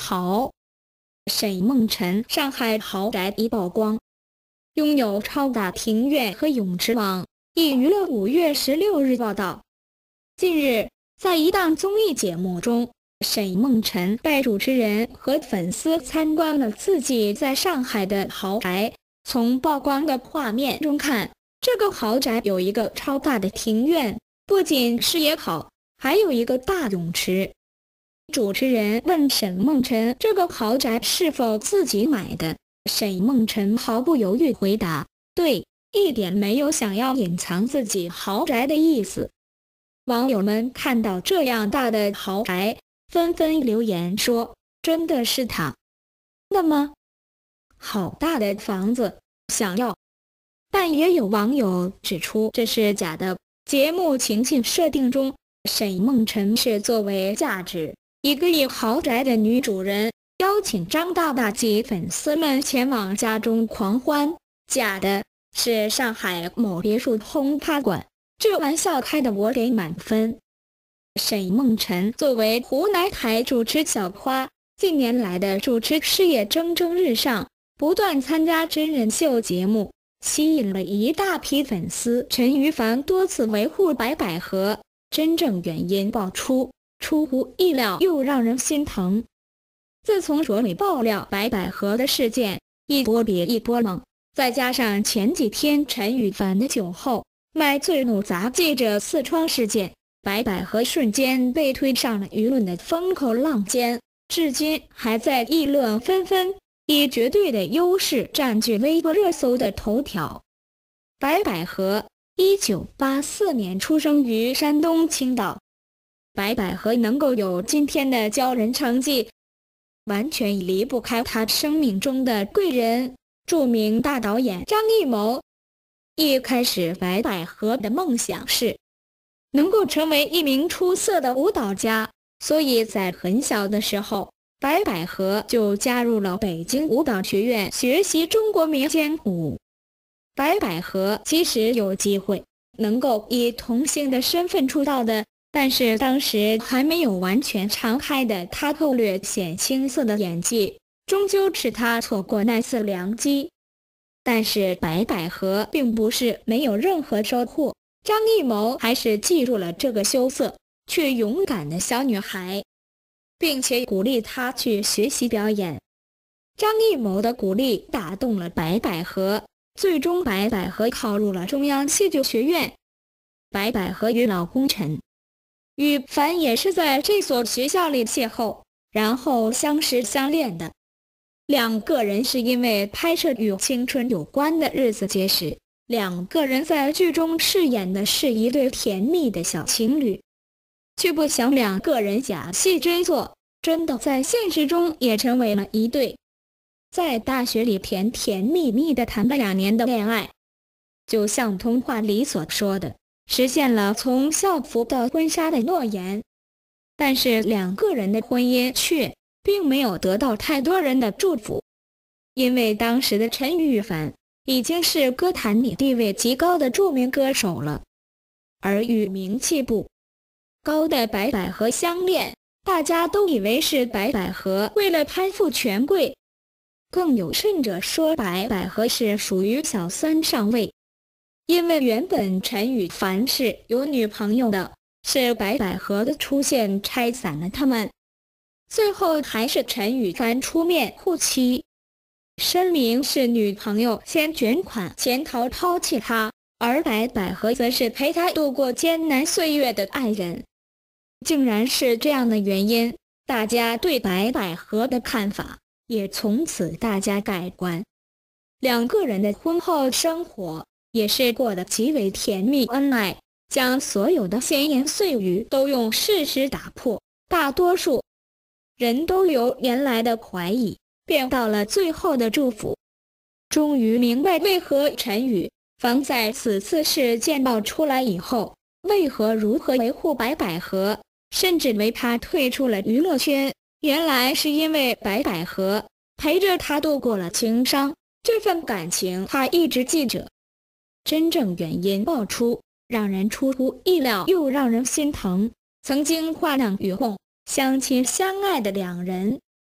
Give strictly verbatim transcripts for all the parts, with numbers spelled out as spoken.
好。沈梦辰上海豪宅一曝光，拥有超大庭院和泳池网。一娱乐五月十六日报道，近日在一档综艺节目中，沈梦辰带主持人和粉丝参观了自己在上海的豪宅。从曝光的画面中看，这个豪宅有一个超大的庭院，不仅视野好，还有一个大泳池。主持人问沈梦辰这个豪宅是否自己买的，沈梦辰毫不犹豫回答：对，一点没有想要隐藏自己豪宅的意思。网友们看到这样大的豪宅，纷纷留言说：真的是他的吗？好大的房子，想要。但也有网友指出这是假的。节目情境设定中，沈梦辰是作为价值一个亿豪宅的女主人，邀请张大大及粉丝们前往家中狂欢。假的是上海某别墅轰趴馆，这玩笑开的我给满分。沈梦辰作为湖南台主持小花，近年来的主持事业蒸蒸日上，不断参加真人秀节目，吸引了一大批粉丝。陈羽凡多次维护白百合，真正原因爆出，出乎意料又让人心疼。自从卓伟爆料白百合的事件，一波比一波猛，再加上前几天陈羽凡的酒后卖醉怒砸记者刺窗事件，白百合瞬间被推上了舆论的风口浪尖，至今还在议论纷纷，以绝对的优势占据微博热搜的头条。白百合一九八四年出生于山东青岛，白百合能够有今天的骄人成绩，完全离不开她生命中的贵人，著名大导演张艺谋。一开始白百合的梦想是能够成为一名出色的舞蹈家，所以在很小的时候，白百合就加入了北京舞蹈学院学习中国民间舞。白百合其实有机会能够以童星的身份出道的，但是当时还没有完全敞开的她透略显青涩的演技，终究使她错过那次良机。但是白百合并不是没有任何收获，张艺谋还是记住了这个羞涩却勇敢的小女孩，并且鼓励她去学习表演。张艺谋的鼓励打动了白百合，最终白百合考入了中央戏剧学院。白百合与老公陈羽凡也是在这所学校里邂逅，然后相识相恋的。两个人是因为拍摄与青春有关的日子结识，两个人在剧中饰演的是一对甜蜜的小情侣，却不想两个人假戏真做，真的在现实中也成为了一对。在大学里甜甜蜜蜜的谈了两年的恋爱，就像童话里所说的，实现了从校服到婚纱的诺言。但是两个人的婚姻却并没有得到太多人的祝福，因为当时的陈羽凡已经是歌坛里地位极高的著名歌手了，而与名气不高的白百合相恋，大家都以为是白百合为了攀附权贵，更有甚者说白百合是属于小三上位。因为原本陈羽凡是有女朋友的，是白百合的出现拆散了他们，最后还是陈羽凡出面护妻，声明是女朋友先卷款潜逃抛弃他，而白百合则是陪他度过艰难岁月的爱人。竟然是这样的原因，大家对白百合的看法也从此大加改观。两个人的婚后生活也是过得极为甜蜜恩爱，将所有的闲言碎语都用事实打破，大多数人都由原来的怀疑变到了最后的祝福。终于明白为何陈羽凡在此次事件爆出来以后，为何如何维护白百合，甚至为他退出了娱乐圈，原来是因为白百合陪着他度过了情伤，这份感情他一直记着。真正原因爆出，让人出乎意料又让人心疼。曾经花亮与红相亲相爱的两人，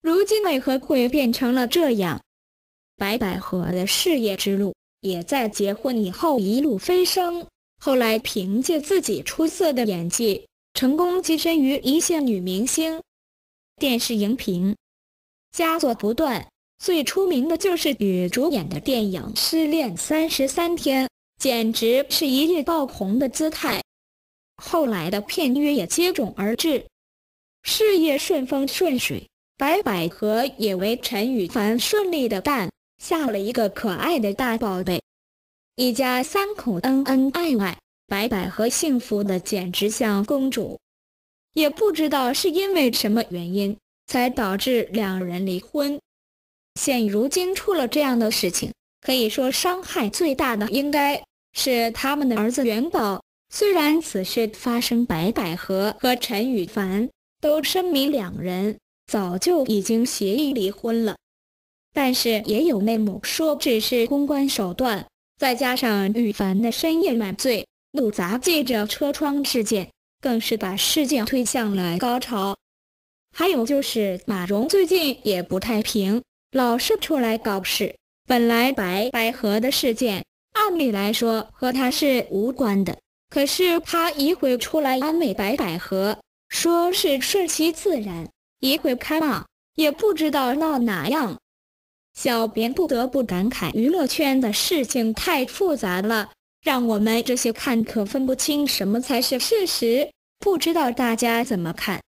如今为何会变成了这样？白百合的事业之路也在结婚以后一路飞升，后来凭借自己出色的演技，成功跻身于一线女明星。电视荧屏佳作不断，最出名的就是与主演的电影《失恋三十三天》，简直是一夜爆红的姿态。后来的片约也接踵而至，事业顺风顺水，白百合也为陈羽凡顺利的诞下了一个可爱的大宝贝。一家三口恩恩爱爱，白百合幸福的简直像公主。也不知道是因为什么原因，才导致两人离婚。现如今出了这样的事情，可以说伤害最大的应该是他们的儿子元宝。虽然此事发生，白百合和陈羽凡都声明两人早就已经协议离婚了，但是也有内幕说只是公关手段，再加上羽凡的深夜买醉怒砸记者车窗事件，更是把事件推向了高潮。还有就是马蓉最近也不太平，老是出来搞事。本来白百合的事件按理来说和他是无关的，可是他一会出来安慰白百合，说是顺其自然，一会开骂，也不知道闹哪样。小编不得不感慨，娱乐圈的事情太复杂了，让我们这些看客分不清什么才是事实，不知道大家怎么看。